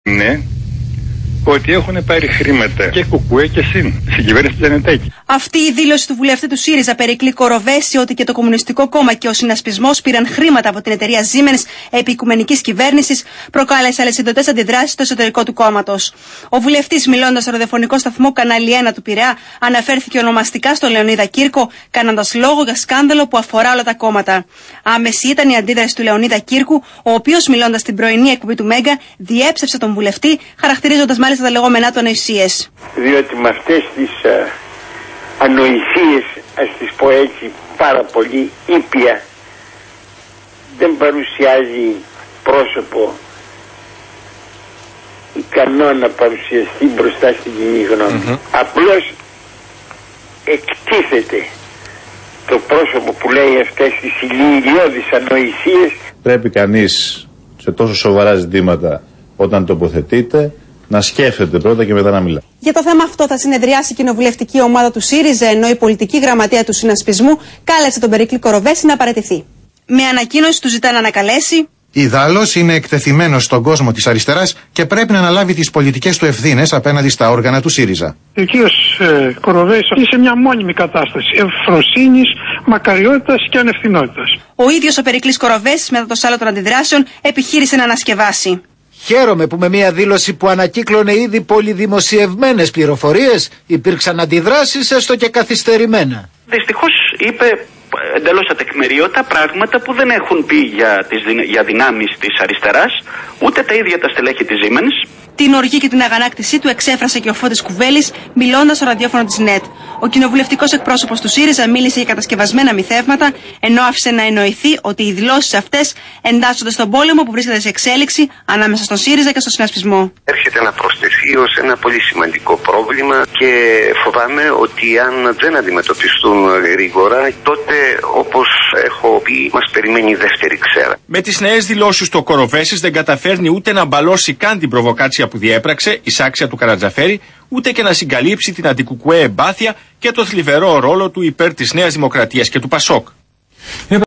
Ναι, ότι έχουν πάρει χρήματα και Κουκουέ και ΣΥΝ στην κυβέρνηση του Τζανετάκη. Αυτή η δήλωση του βουλευτή του ΣΥΡΙΖΑ Περικλή Κοροβέση ότι και το Κομμουνιστικό Κόμμα και ο συνασπισμός πήραν χρήματα από την εταιρεία Siemens επί οικουμενικής κυβέρνησης προκάλεσε αλυσιδωτές αντιδράσεις στο εσωτερικό του κόμματος. Ο βουλευτής, μιλώντας στο ραδιοφωνικό σταθμό Κανάλι 1 του Πειραιά, αναφέρθηκε ονομαστικά στον Λεωνίδα Κύρκο, κάνοντας λόγο για σκάνδαλο που αφορά όλα τα κόμματα. Άμεση ήταν η αντίδραση του Λεωνίδα Κύρκου, ο οποίος, μιλώντας στην πρωινή εκπομπή του Μέγκα, διέψευσε τον βουλευτή, χαρακτηρίζοντας μάλιστα τα λεγόμενά του ανοησίες. Διότι με αυτές τις ανοησίες, ας τις πω έτσι, πάρα πολύ ήπια, δεν παρουσιάζει πρόσωπο ικανό να παρουσιαστεί μπροστά στην κοινή γνώμη. Απλώς εκτίθεται το πρόσωπο που λέει αυτές τις ηλιώδεις ανοησίες. Πρέπει κανείς σε τόσο σοβαρά ζητήματα, όταν τοποθετείται, να σκέφτεται πρώτα και μετά να μιλά. Για το θέμα αυτό θα συνεδριάσει η κοινοβουλευτική ομάδα του ΣΥΡΙΖΑ, ενώ η πολιτική γραμματεία του συνασπισμού κάλεσε τον Περικλή Κοροβέση να παραιτηθεί. Με ανακοίνωση του ζητά να ανακαλέσει. Ιδάλλως είναι εκτεθειμένος στον κόσμο της αριστεράς και πρέπει να αναλάβει τις πολιτικές του ευθύνες απέναντι στα όργανα του ΣΥΡΙΖΑ. Ο κύριος Κοροβέης είναι σε μια μόνιμη κατάσταση ευφροσύνης, μακαριότητας και ανευθυνότητας. Ο ίδιος ο Περικλής Κοροβέσης, μετά το σάλο των αντιδράσεων, επιχείρησε να ανασκευάσει. Χαίρομαι που με μια δήλωση που ανακύκλωνε ήδη πολυδημοσιευμένες πληροφορίες υπήρξαν αντιδράσεις, έστω και καθυστερημένα. Δυστυχώς είπε εντελώς ατεκμηρίωτα πράγματα που δεν έχουν πει για δυνάμεις της αριστεράς, ούτε τα ίδια τα στελέχη της Siemens. Την οργή και την αγανάκτησή του εξέφρασε και ο Φώτης Κουβέλης, μιλώντας στο ραδιόφωνο της ΝΕΤ. Ο κοινοβουλευτικός εκπρόσωπος του ΣΥΡΙΖΑ μίλησε για κατασκευασμένα μυθεύματα, ενώ άφησε να εννοηθεί ότι οι δηλώσεις αυτές εντάσσονται στον πόλεμο που βρίσκεται σε εξέλιξη ανάμεσα στον ΣΥΡΙΖΑ και στον συνασπισμό. Έρχεται να προσθεθεί ως ένα πολύ σημαντικό πρόβλημα και φοβάμαι ότι αν δεν αντιμετωπιστούν γρήγορα, τότε όπως έχω πει, μας περιμένει η δεύτερη ξέρα. Με τις νέες δηλώσεις του Κοροβέσης δεν καταφέρνει ούτε να μπαλώσει καν την προβοκάτσια που διέπραξε, η σάξια του Καρατζαφέρη, ούτε και να συγκαλύψει την αντικουκουέ εμπάθεια και το θλιβερό ρόλο του υπέρ της Νέας Δημοκρατίας και του Πασόκ.